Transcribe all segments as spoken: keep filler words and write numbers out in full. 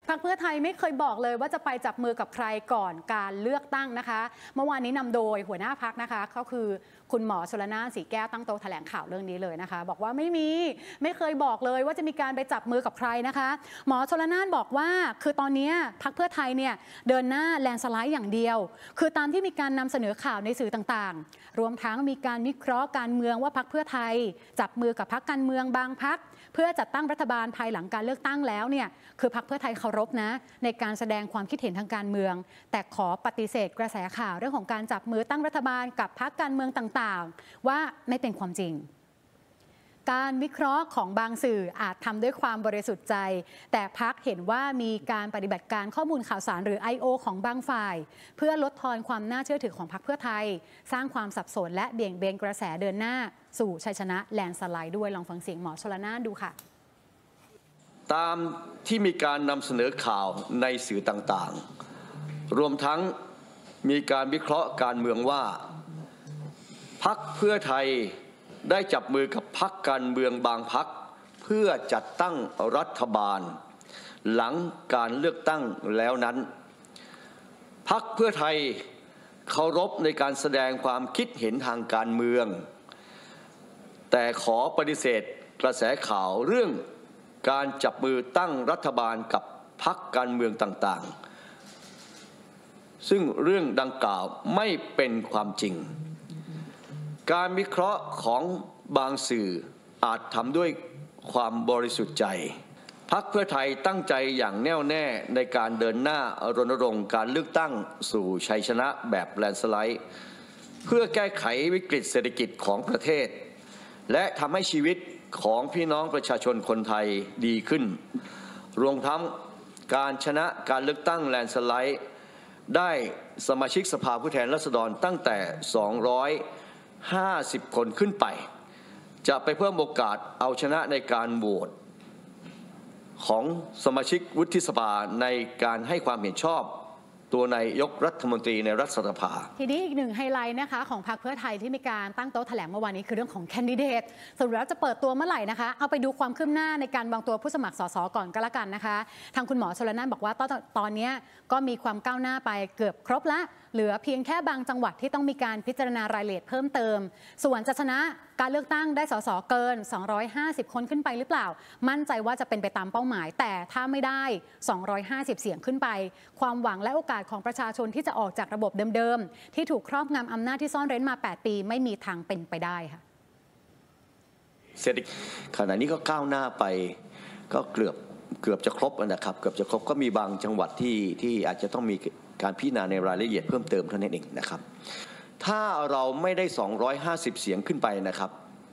พรรคเพื่อไทยไม่เคยบอกเลยว่าจะไปจับมือกับใครก่อนการเลือกตั้งนะคะเมื่อวานนี้นำโดยหัวหน้าพรรคนะคะเขาคือคุณหมอชลน่านสีแก้วตั้งโต๊ะแถลงข่าวเรื่องนี้เลยนะคะบอกว่าไม่มีไม่เคยบอกเลยว่าจะมีการไปจับมือกับใครนะคะหมอชลน่านบอกว่าคือตอนนี้พรรคเพื่อไทยเนี่ยเดินหน้าแลนสไลด์อย่างเดียวคือตามที่มีการนำเสนอข่าวในสื่อต่างๆรวมทั้งมีการวิเคราะห์การเมืองว่าพรรคเพื่อไทยจับมือกับพรรคการเมืองบางพรรคเพื่อจัดตั้งรัฐบาลภายหลังการเลือกตั้งแล้วเนี่ยคือพรรคเพื่อไทยเคารพนะในการแสดงความคิดเห็นทางการเมืองแต่ขอปฏิเสธกระแสข่าวเรื่องของการจับมือตั้งรัฐบาลกับพรรคการเมืองต่างๆว่าไม่เป็นความจริงการวิเคราะห์ของบางสื่ออาจทำด้วยความบริสุทธิ์ใจแต่พรรคเห็นว่ามีการปฏิบัติการข้อมูลข่าวสารหรือ ไอ โอ ของบางฝ่ายเพื่อลดทอนความน่าเชื่อถือของพรรคเพื่อไทยสร้างความสับสนและเบี่ยงเบนกระแสเดินหน้าสู่ชัยชนะแลนสไลด์ด้วยลองฟังเสียงหมอชลน่านดูค่ะตามที่มีการนำเสนอข่าวในสื่อต่างๆรวมทั้งมีการวิเคราะห์การเมืองว่าพรรคเพื่อไทยได้จับมือกับพรรคการเมืองบางพรรคเพื่อจัดตั้งรัฐบาลหลังการเลือกตั้งแล้วนั้นพรรคเพื่อไทยเคารพในการแสดงความคิดเห็นทางการเมืองแต่ขอปฏิเสธกระแสข่าวเรื่องการจับมือตั้งรัฐบาลกับพรรคการเมืองต่างๆซึ่งเรื่องดังกล่าวไม่เป็นความจริงการวิเคราะห์ของบางสื่ออาจทำด้วยความบริสุทธิ์ใจพรรคเพื่อไทยตั้งใจอย่างแน่วแน่ในการเดินหน้ารณรงค์การเลือกตั้งสู่ชัยชนะแบบแลนสไลด์เพื่อแก้ไขวิกฤตเศรษฐกิจของประเทศและทำให้ชีวิตของพี่น้องประชาชนคนไทยดีขึ้นรวมทั้งการชนะการเลือกตั้งแลนสไลด์ได้สมาชิกสภาผู้แทนราษฎรตั้งแต่สองร้อยห้าสิบคนขึ้นไปจะไปเพิ่มโอกาสเอาชนะในการโหวตของสมาชิกวุฒิสภาในการให้ความเห็นชอบตัวนายกรัฐมนตรีในรัฐสภาทีนี้อีกหนึ่งไฮไลท์นะคะของพรรคเพื่อไทยที่มีการตั้งโต๊ะแถลงเมื่อวานนี้คือเรื่องของแคนดิเดตสรุปแล้วจะเปิดตัวเมื่อไหร่นะคะเอาไปดูความคืบหน้าในการวางตัวผู้สมัครสสก่อนก็แล้วกันนะคะทางคุณหมอชลน่านบอกว่าตอนตอนนี้ก็มีความก้าวหน้าไปเกือบครบละเหลือเพียงแค่บางจังหวัดที่ต้องมีการพิจารณารายละเอียดเพิ่มเติมส่วนจะชนะการเลือกตั้งได้สสเกินสองร้อยห้าสิบคนขึ้นไปหรือเปล่ามั่นใจว่าจะเป็นไปตามเป้าหมายแต่ถ้าไม่ได้สองร้อยห้าสิบเสียงขึ้นไปความหวังและโอกาสของประชาชนที่จะออกจากระบบเดิมๆที่ถูกครอบงำอำนาจที่ซ่อนเร้นมาแปดปีไม่มีทางเป็นไปได้ค่ะเศรษฐกิจขณะนี้ก็ก้าวหน้าไปก็เกือบเกือบจะครบนะครับเกือบจะครบก็มีบางจังหวัดที่ที่อาจจะต้องมีการพิจารณาในรายละเอียดเพิ่มเติมเท่านั้นเองนะครับถ้าเราไม่ได้สองร้อยห้าสิบเสียงขึ้นไปนะครับ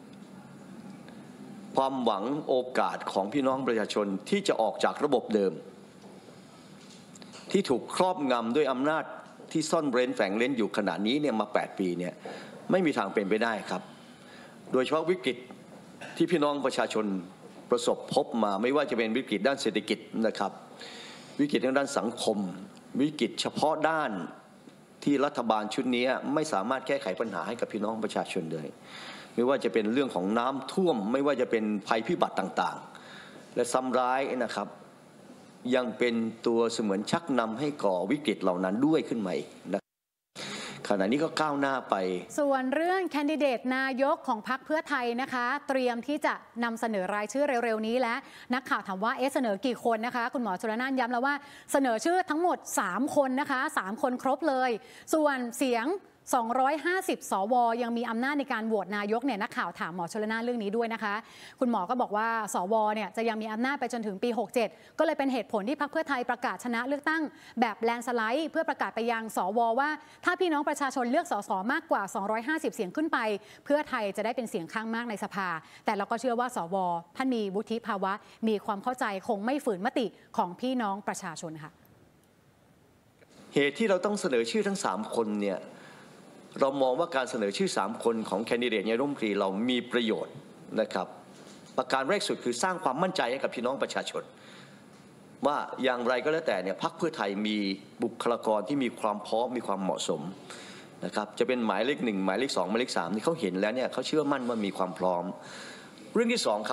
ความหวังโอกาสของพี่น้องประชาชนที่จะออกจากระบบเดิมที่ถูกครอบงำด้วยอำนาจที่ซ่อนเร้นแฝงเร้นอยู่ขณะนี้เนี่ยมาแปดปีเนี่ยไม่มีทางเป็นไปได้ครับโดยเฉพาะวิกฤตที่พี่น้องประชาชนประสบพบมาไม่ว่าจะเป็นวิกฤตด้านเศรษฐกิจนะครับวิกฤตทางด้านสังคมวิกฤตเฉพาะด้านที่รัฐบาลชุดนี้ไม่สามารถแก้ไขปัญหาให้กับพี่น้องประชาชนเลยไม่ว่าจะเป็นเรื่องของน้ำท่วมไม่ว่าจะเป็นภัยพิบัติต่างๆและซ้ำร้ายนะครับยังเป็นตัวเสมือนชักนำให้ก่อวิกฤตเหล่านั้นด้วยขึ้นมาอีกนะขณะนี้ก็ก้าวหน้าไปส่วนเรื่องแคนดิเดตนายกของพรรคเพื่อไทยนะคะเตรียมที่จะนำเสนอรายชื่อเร็วๆนี้และนักข่าวถามว่าเอ๊ะเสนอกี่คนนะคะคุณหมอชลน่านย้ำแล้วว่าเสนอชื่อทั้งหมดสามคนนะคะสามคนครบเลยส่วนเสียงสองร้อยห้าสิบสวยังมีอำนาจในการโหวตนายกเนี่ยนักข่าวถามหมอชลน่านเรื่องนี้ด้วยนะคะคุณหมอก็บอกว่าสวเนี่ยจะยังมีอำนาจไปจนถึงปีหกเจ็ดก็เลยเป็นเหตุผลที่พรรคเพื่อไทยประกาศชนะเลือกตั้งแบบแลนสไลด์เพื่อประกาศไปยังสวว่าถ้าพี่น้องประชาชนเลือกสสมากกว่าสองร้อยห้าสิบเสียงขึ้นไปเพื่อไทยจะได้เป็นเสียงข้างมากในสภาแต่เราก็เชื่อว่าสวท่านมีวุฒิภาวะมีความเข้าใจคงไม่ฝืนมติของพี่น้องประชาชนค่ะเหตุที่เราต้องเสนอชื่อทั้งสามคนเนี่ยเรามองว่าการเสนอชื่อสามคนของแคนดิเดตนายกรัฐมนตรีเรามีประโยชน์นะครับประการแรกสุดคือสร้างความมั่นใจให้กับพี่น้องประชาชนว่าอย่างไรก็แล้วแต่เนี่ยพรรคเพื่อไทยมีบุคลากรที่มีความพร้อมมีความเหมาะสมนะครับจะเป็นหมายเลขหนึ่งหมายเลขสองหมายเลขสามที่เขาเห็นแล้วเนี่ยเขาเชื่อมั่นว่ามีความพร้อมเรื่องที่สองครับ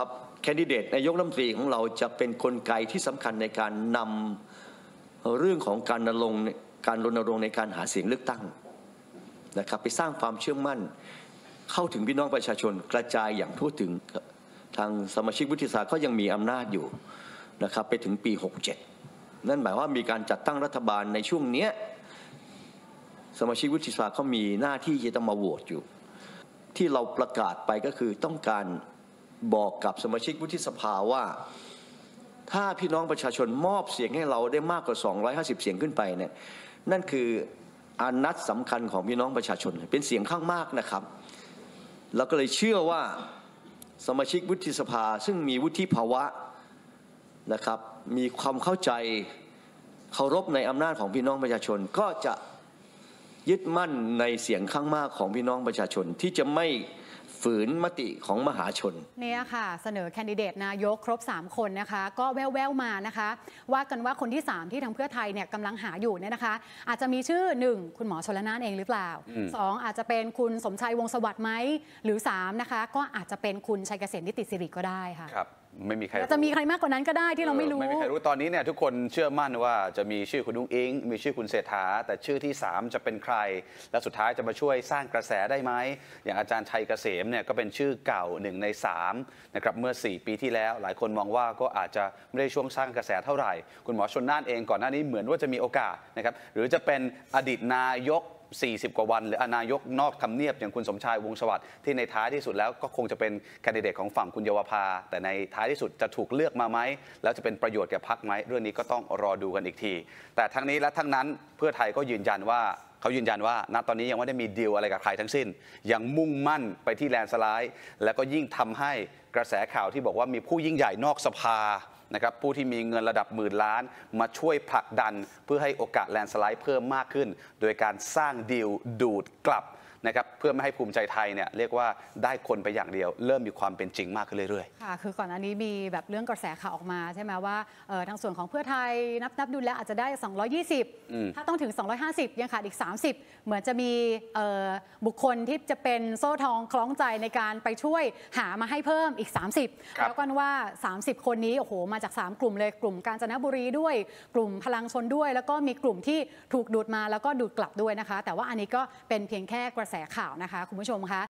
แคนดิเดตนายกรัฐมนตรีของเราจะเป็นกลไกที่สำคัญในการนำเรื่องของการรณรงค์การรณรงค์ในการหาเสียงเลือกตั้งนะครับไปสร้างความเชื่อมั่นเข้าถึงพี่น้องประชาชนกระจายอย่างทั่วถึงทางสมาชิกวุฒิสภาก็ยังมีอำนาจอยู่นะครับไปถึงปีหกเจ็ดนั่นหมายว่ามีการจัดตั้งรัฐบาลในช่วงนี้สมาชิกวุฒิสภาเขามีหน้าที่จะต้องมาโหวตอยู่ที่เราประกาศไปก็คือต้องการบอกกับสมาชิกวุฒิสภาว่าถ้าพี่น้องประชาชนมอบเสียงให้เราได้มากกว่าสองร้อยห้าสิบเสียงขึ้นไปเนี่ยนั่นคืออานัตสำคัญของพี่น้องประชาชนเป็นเสียงข้างมากนะครับเราก็เลยเชื่อว่าสมาชิกวุฒิสภาซึ่งมีวุฒิภาวะนะครับมีความเข้าใจเคารพในอำนาจของพี่น้องประชาชนก็จะยึดมั่นในเสียงข้างมากของพี่น้องประชาชนที่จะไม่ฝืนมติของมหาชนเนี่ยค่ะเสนอแคนดิเดตนายกครบสามคนนะคะก็แว่วๆมานะคะว่ากันว่าคนที่สามที่ทางเพื่อไทยเนี่ยกำลังหาอยู่เนี่ยนะคะอาจจะมีชื่อหนึ่งคุณหมอชลน่านเองหรือเปล่าสองอาจจะเป็นคุณสมชัยวงศ์สวัสดิ์ไหมหรือสามนะคะก็อาจจะเป็นคุณชัยเกษมนิติสิริก็ได้ค่ะครับไม่มีใครจะมีใครมากกว่านั้นก็ได้ที่เราไม่รู้ไม่มีใครรู้ตอนนี้เนี่ยทุกคนเชื่อมั่นว่าจะมีชื่อคุณนุ้งอิงมีชื่อคุณเศรษฐาแต่ชื่อที่สามจะเป็นใครและสุดท้ายจะมาช่วยสร้างกระแสได้ไหมอย่างอาจารย์ชัยเกษมเนี่ยก็เป็นชื่อเก่าหนึ่งในสามนะครับเมื่อสี่ปีที่แล้วหลายคนมองว่าก็อาจจะไม่ได้ช่วงสร้างกระแสเท่าไหร่คุณหมอชลน่านเองก่อนหน้านี้เหมือนว่าจะมีโอกาสนะครับหรือจะเป็นอดีตนายกสี่สิบกว่าวันหรืออนายกนอกทำเนียบอย่างคุณสมชายวงศ์สวัสดิ์ที่ในท้ายที่สุดแล้วก็คงจะเป็นแคนดิเดตของฝั่งคุณเยาวภาแต่ในท้ายที่สุดจะถูกเลือกมาไหมแล้วจะเป็นประโยชน์แก่พรรคไหมเรื่องนี้ก็ต้องรอดูกันอีกทีแต่ทั้งนี้และทั้งนั้นเพื่อไทยก็ยืนยันว่าเขายืนยันว่าณตอนนี้ยังไม่ได้มีดีลอะไรกับใครทั้งสิ้นยังมุ่งมั่นไปที่แลนด์สไลด์แล้วก็ยิ่งทำให้กระแสข่าวที่บอกว่ามีผู้ยิ่งใหญ่นอกสภานะครับผู้ที่มีเงินระดับหมื่นล้านมาช่วยผลักดันเพื่อให้โอกาสแลนด์สไลด์เพิ่มมากขึ้นโดยการสร้างดีลดูดกลับนะครับเพื่อไม่ให้ภูมิใจไทยเนี่ยเรียกว่าได้คนไปอย่างเดียวเริ่มมีความเป็นจริงมากขึ้นเรื่อยๆค่ะคือก่อนหน้านี้มีแบบเรื่องกระแสข่าวออกมาใช่ไหมว่าทางส่วนของเพื่อไทยนับนับดูแล้วอาจจะได้สองร้อยยี่สิบถ้าต้องถึงสองร้อยห้าสิบยังขาดอีกสามสิบเหมือนจะมีบุคคลที่จะเป็นโซ่ทองคล้องใจในการไปช่วยหามาให้เพิ่มอีกสามสิบแล้วกันว่าสามสิบคนนี้โอ้โหมาจากสามกลุ่มเลยกลุ่มกาญจนบุรีด้วยกลุ่มพลังชนด้วยแล้วก็มีกลุ่มที่ถูกดูดมาแล้วก็ดูดกลับด้วยนะคะแต่ว่าอันนี้ก็เป็นเพียงแค่กระแสข่าวนะคะคุณผู้ชมคะ